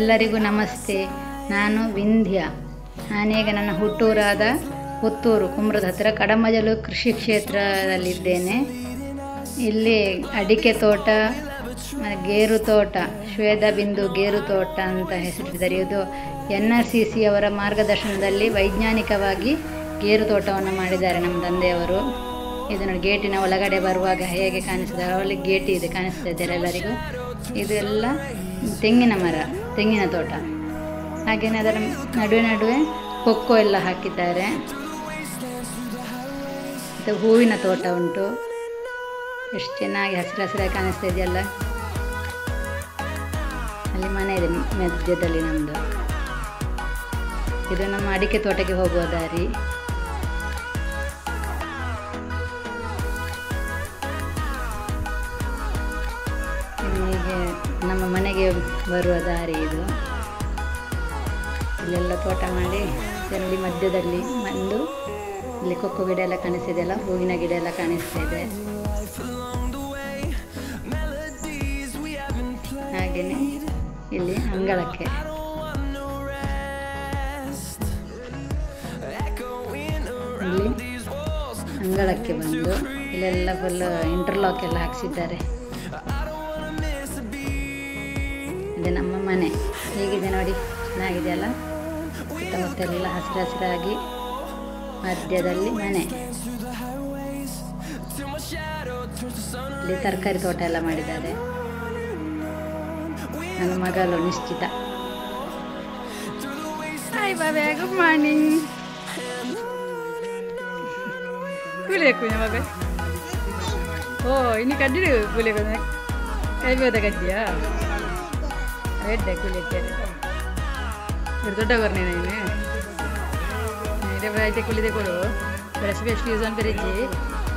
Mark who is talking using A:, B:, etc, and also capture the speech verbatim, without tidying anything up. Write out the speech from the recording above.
A: ಎಲ್ಲರಿಗೂ ನಮಸ್ತೆ. ನಾನು ವಿಂಧ್ಯ. ನಾನೀಗ ನನ್ನ ಹುಟ್ಟೂರಾದ ಪುತ್ತೂರು ಕುಮ್ರದ ಹತ್ತಿರ ಕಡಮಜಲು ಕೃಷಿ ಕ್ಷೇತ್ರದಲ್ಲಿದ್ದೇನೆ. ಇಲ್ಲಿ ಅಡಿಕೆ ತೋಟ, ಗೇರು ತೋಟ, ಶ್ವೇತ ಬಿಂದು ಗೇರು ತೋಟ ಅಂತ ಹೆಸರಿದ್ದಾರೆ. ಇದು ಎನ್ ಆರ್ ಸಿ ಸಿ ಅವರ ಮಾರ್ಗದರ್ಶನದಲ್ಲಿ ವೈಜ್ಞಾನಿಕವಾಗಿ ಗೇರು ತೋಟವನ್ನು ಮಾಡಿದ್ದಾರೆ ನಮ್ಮ ತಂದೆಯವರು. ಇದು ನೋಡಿ, ಗೇಟಿನ ಒಳಗಡೆ ಬರುವಾಗ ಹೇಗೆ ಕಾಣಿಸ್ತದೆ, ಅಲ್ಲಿ ಗೇಟ್ ಇದೆ, ಕಾಣಿಸ್ತಾ ಇದ್ದಾರೆ ಎಲ್ಲರಿಗೂ. ಇದೆಲ್ಲ ತೆಂಗಿನ ಮರ, ತೆಂಗಿನ ತೋಟ. ಹಾಗೆಯೇ ಅದರ ನಡುವೆ ನಡುವೆ ಕೊಕ್ಕೋ ಎಲ್ಲ ಹಾಕಿದ್ದಾರೆ. ಮತ್ತು ಹೂವಿನ ತೋಟ ಉಂಟು. ಎಷ್ಟು ಚೆನ್ನಾಗಿ ಹಸಿರು ಹಸಿರಾಗಿ ಕಾಣಿಸ್ತಾ ಇದೆಯಲ್ಲ. ಅಲ್ಲಿ ಮನೆ ಇದೆ ಮಧ್ಯದಲ್ಲಿ ನಮ್ಮದು. ಇದು ನಮ್ಮ ಅಡಿಕೆ ತೋಟಕ್ಕೆ ಹೋಗುವ ದಾರಿ. ಹೀಗೆ ನಮ್ಮ ಮನೆಗೆ ಬರುವ ದಾರಿ ಇದು. ಇಲ್ಲೆಲ್ಲ ತೋಟ ಮಾಡಿ ಅಲ್ಲಿ ಮಧ್ಯದಲ್ಲಿ ಒಂದು ಇಲ್ಲಿ ಕೊಕ್ಕೋ ಗಿಡ ಎಲ್ಲ ಕಾಣಿಸ್ತಿದೆಯಲ್ಲ, ಹೂವಿನ ಗಿಡ ಎಲ್ಲ ಕಾಣಿಸ್ತಾ ಇದೆ. ಹಾಗೆಯೇ ಇಲ್ಲಿ ಅಂಗಳಕ್ಕೆ ಇಲ್ಲಿ ಅಂಗಳಕ್ಕೆ ಬಂದು ಇಲ್ಲೆಲ್ಲ ಫುಲ್ ಇಂಟರ್ಲಾಕ್ ಎಲ್ಲ ಹಾಕ್ಸಿದ್ದಾರೆ. ಇದೆ ನಮ್ಮ ಮನೆ. ಹೇಗಿದೆ ನೋಡಿ, ಚೆನ್ನಾಗಿದೆಯಲ್ಲ. ಸುತ್ತಮುತ್ತ ಎಲ್ಲ ಹಸಿರು ಹಸಿರಾಗಿ ಮಧ್ಯದಲ್ಲಿ ಮನೆ. ಇಲ್ಲಿ ತರಕಾರಿ ತೋಟ ಎಲ್ಲ ಮಾಡಿದ್ದಾರೆ. ನನ್ನ ಮಗಳು Nishchita. Hi babe, good morning. ಕೂಲಿಯಕ್ಕೂ ಬಾಬೆ. ಓ ಇನ್ನು ಕಡ್ಡಿರು ಕೂಲಿಯ ಕೈ ಬೋದ ಕಡ್ಡಿಯಾ ರೆಡ್ಡೆ ಕೂಲಿಯಕ್ಕೆ ಇದು ದೊಡ್ಡ ಬರ್ನೇನ ಇನ್ನು ಇದೇ ಬೈತೆ ಕೂಲಿದೆ ಕೊಡು. ರೆಸಿಪಿ ಎಷ್ಟು ಯೂಸ್ ಅಂತ ಬರೀಜಿ